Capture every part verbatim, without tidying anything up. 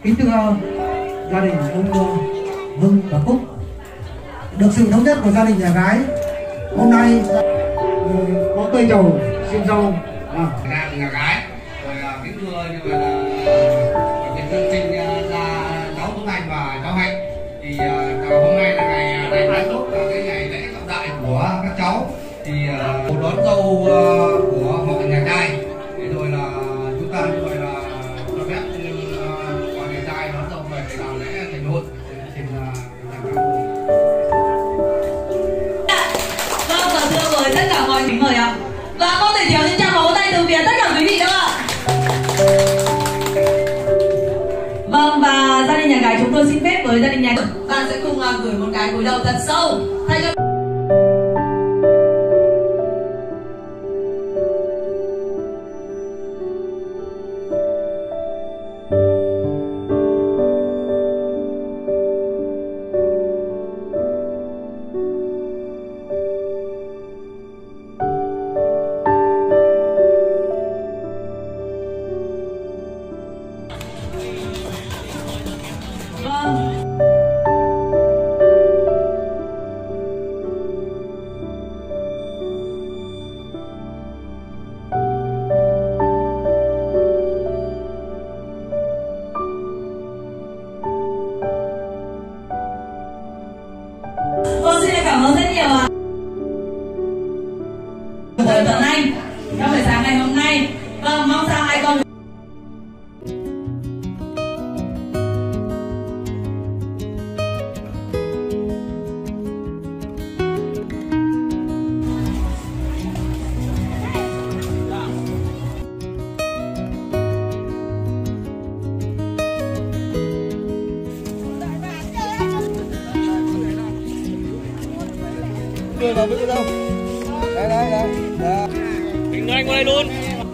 Kính thưa gia đình ông Hưng và Cúc, được sự thống nhất của gia đình nhà gái, hôm nay có cây trầu xiêm dâu à. Nhà gái rồi kính thưa như vậy là việc dân sinh ra cháu Tuấn Anh và cháu Hạnh thì hôm nay là ngày đại thái tốt, là cái ngày lễ trọng đại của các cháu, thì một đón dâu của họ nhà trai, thế rồi là chúng ta như vậy là cho phép họ nhà trai đón dâu về để làm lễ thành hôn. Xin cảm ơn. Vâng, và thưa với tất cả mọi người mời ạ. Và không thể thiếu những tràng vỗ tay từ phía tất cả quý vị đâu ạ. Vâng, và gia đình nhà gái chúng tôi xin phép với gia đình nhà bạn sẽ cùng uh, gửi một cái cúi đầu thật sâu thay cho Vâng, xin cảm ơn rất nhiều ạ. Tuấn Anh trong buổi sáng ngày hôm nay. Vâng, mong sao hai con vào với đâu. Đây đây đây. Đây. Mình nói anh qua đây luôn.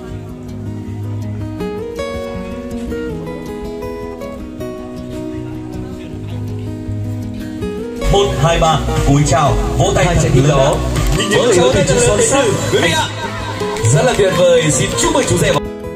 Một, hai, ba, cúi chào, vỗ tay thật lớn đó. Với cháu thì chú son sắc, quý vị ạ. Rất là tuyệt vời, xin chúc mừng chú rể.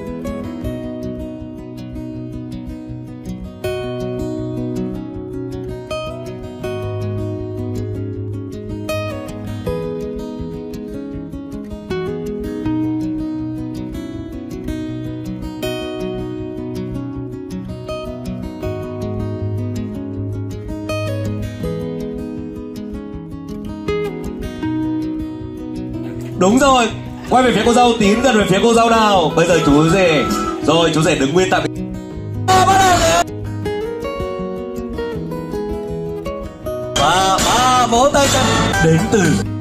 Đúng rồi, quay về phía cô dâu, tín gần về phía cô dâu nào. Bây giờ chú rể, rồi chú rể đứng nguyên tại và ba vỗ tay chân đến từ